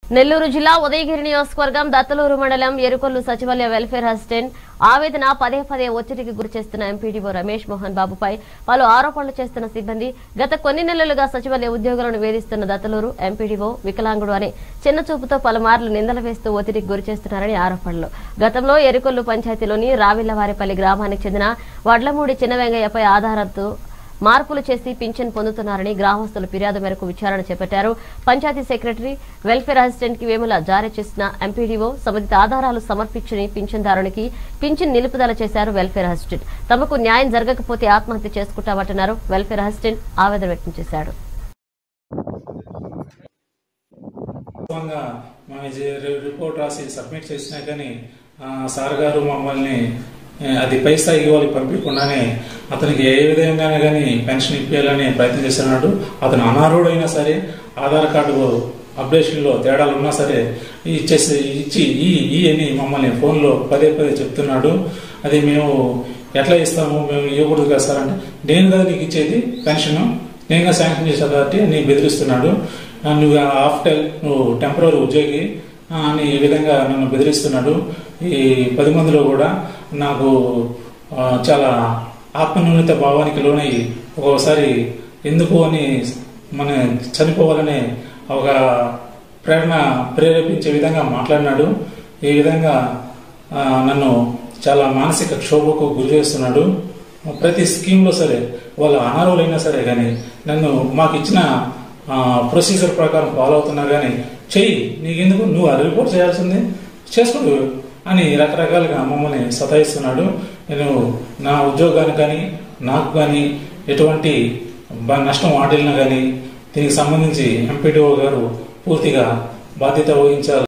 నెల్లూరు జిల్లా ఉదయగిరి నియోజకవర్గం దత్తలూరు మండలం ఎరుకొల్లు సచివాలయ వెల్ఫేర్ అసిస్టెంట్ ఆవేదన పదే పదే ఒత్తిడికి గురిచేస్తున్న ఎంపీడీఓ రమేష్ మోహన్ బాబుపై పలు ఆరోపణలు చేస్తున్న సిబ్బంది గత కొన్ని నెలలుగా సచివాలయ ఉద్యోగులను వేధిస్తున్న దత్తలూరు ఎంపీడీఓ వికలాంగుడు అనే చిన్న చూపుతో పలుమార్లు నిందలు వేస్తూ ఒత్తిడికి గురిచేస్తున్నారని ఆరోపణలు. గతంలో ఎరుకొల్లు పంచాయతీలోని రావిళ్లవారిపల్లి గ్రామానికి చెందిన వడ్లమూడి చిన్న వెంగయ్యపై ఆధారంతో మార్పులు చేసి పింఛన్ పొందుతున్నారని గ్రామస్తుల ఫిర్యాదు మేరకు విచారణ చేపట్టారు. పంచాయతీ సెక్రటరీ వెల్ఫేర్ అసిస్టెంట్ కి వేముల జారీ చేసిన ఎంపీడీఓ సంబంధిత ఆధారాలు సమర్పించని పింఛన్దారునికి పింఛన్ నిలుపుదల చేశారు. వెల్ఫేర్ అసిస్టెంట్ తమకు న్యాయం జరగకపోతే ఆత్మహత్య చేసుకుంటామంటున్నారు. వెల్ఫేర్ అసిస్టెంట్ ఆవేదన వ్యక్తం చేశాడు. రిపోర్ట్ రాసి సబ్మిట్ చేసినా కానీ సార్ గారు మమ్మల్ని అది పై స్థాయికి వాళ్ళకి పంపించకుండానే అతనికి ఏ విధంగా కానీ పెన్షన్ ఇప్పించాలని ప్రయత్నం చేస్తున్నాడు. అతను అనారోడైనా సరే ఆధార్ కార్డు అప్డేషన్లో తేడాలు ఉన్నా సరే ఇచ్చి ఈ అని మమ్మల్ని ఫోన్లో పదే పదే చెప్తున్నాడు. అది మేము ఎట్లా ఇస్తాము, మేము ఇవ్వకూడదు కదా సార్ అంటే, నేను కదా నీకు ఇచ్చేది పెన్షన్, నేనుగా శాంక్షన్ చేసా కాబట్టి నీ బెదిరిస్తున్నాడు. నువ్వు టెంపరరీ ఉద్యోగి అని ఈ విధంగా నన్ను బెదిరిస్తున్నాడు. ఈ 10 మందిలో కూడా నాకు చాలా ఆత్మన్యూనత భావానికి లోనై ఒక్కోసారి ఎందుకు అని మన చనిపోవాలనే ఒక ప్రేరేపించే విధంగా మాట్లాడినాడు. ఈ విధంగా నన్ను చాలా మానసిక క్షోభకు గురి చేస్తున్నాడు. ప్రతి స్కీమ్లో సరే వాళ్ళ అనారోగ్యమైనా సరే కానీ నన్ను మాకు ఇచ్చిన ప్రొసీజర్ ప్రకారం ఫాలో అవుతున్నా కానీ చెయ్యి, నీకెందుకు, నువ్వు రిపోర్ట్ చేయాల్సిందే చేసుకోడు అని రకరకాలుగా మమ్మల్ని సతాయిస్తున్నాడు. నేను నా ఉద్యోగానికి కానీ నాకు కానీ ఎటువంటి నష్టం వాటిల్లినా కానీ దీనికి సంబంధించి ఎంపీడీఓ గారు పూర్తిగా బాధ్యత వహించాలి.